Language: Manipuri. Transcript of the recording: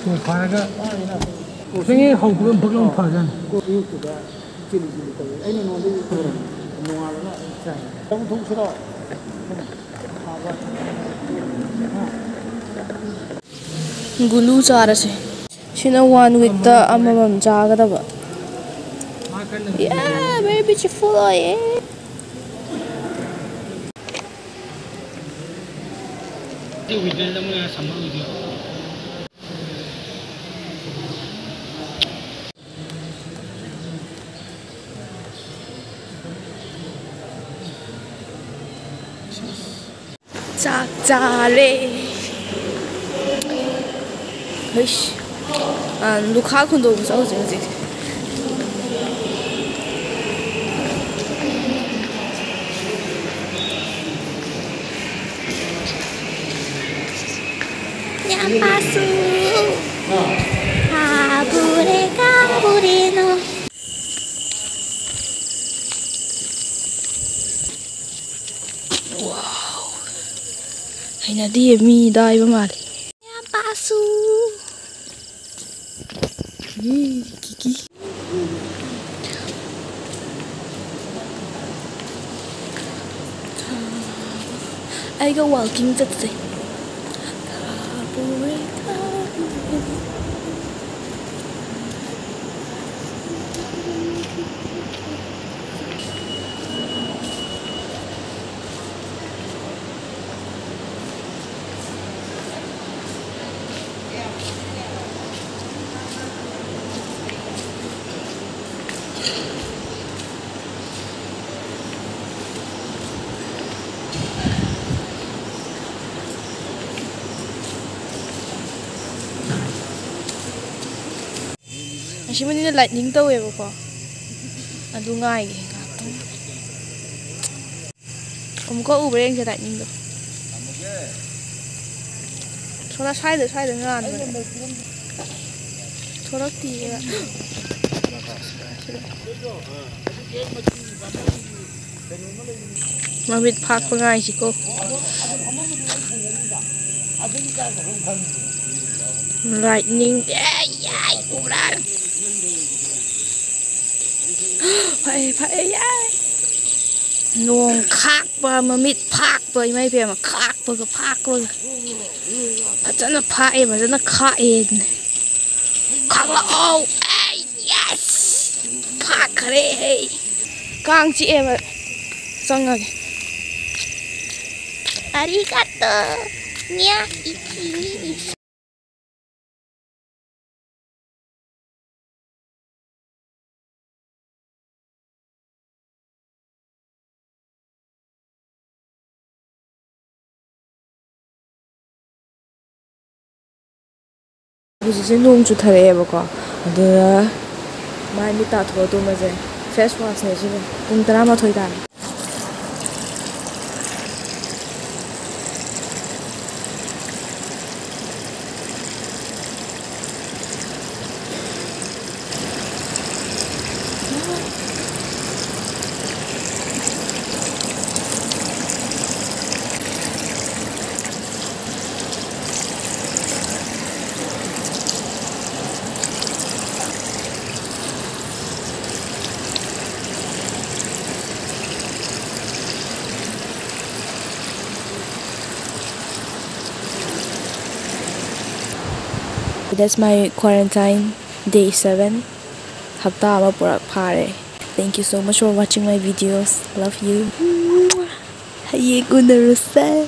ꯁꯣ ꯐꯥꯔꯒ ꯁꯦꯡꯉꯦ ꯍꯧꯕꯒ ꯕꯛ ꯂꯥꯎ ꯐꯖꯥꯠꯅꯤ ꯑꯌꯨꯛꯇꯨꯗ ꯆꯤꯂꯤ ꯇꯧꯋꯦ ꯑꯩꯅ ꯅꯉꯣꯟꯗ ꯅꯣꯡꯉꯥꯜꯂꯒ ꯆꯥꯏ ꯇꯧ ꯊꯣꯛꯁꯤꯔꯣ ꯒꯨꯂꯨ ꯆꯥꯔꯁꯦ ꯁꯤꯅ 1 weekꯇ ꯑꯃꯃꯝ ꯆꯥꯒꯗꯕ very beautiful ꯑꯣꯏꯌꯦ ꯆꯥꯛ ꯆꯥꯔꯦ ꯂꯨꯈꯥ ꯈꯨꯟꯗꯣꯛꯄ ꯆꯠꯂꯨꯁꯦ ꯍꯧꯖꯤꯛ Nyampasu kabure kabure no wow hainadi mi daiba mali Nyampasu kiki aiga walking chatse Ashimani na lightning tawweꯕꯀꯣ adu ngaige ngakang amuka ubra yengse lightning do thoda side ngan bane thoda tiya mabit phak pa ngai si ko lightning ay ubra phải ai nuông khác và mà mít phác với mấy bé mà khác và cái phác luôn rất là phai mà rất là khai khác là ô yes phác đấy càng chị em ạ xong rồi arigato nha ichi ꯍꯧꯖꯤꯛꯁꯦ ꯅꯣꯡ ꯆꯨꯊꯔꯛꯑꯦꯕꯀꯣ ꯑꯗꯨꯗ ꯃꯥꯏ ꯃꯤꯠ ꯇꯥꯊꯣꯛꯑ ꯇꯨꯝꯃꯁꯦ ꯐꯦꯁ ꯋꯥꯁꯅꯦ ꯁꯤꯅ ꯄꯨꯡ 11 ꯇꯥꯔꯦ That's my quarantine day 7 hafta ama purak phare. Thank you so much for watching my videos. Love you. Hayek unaruse.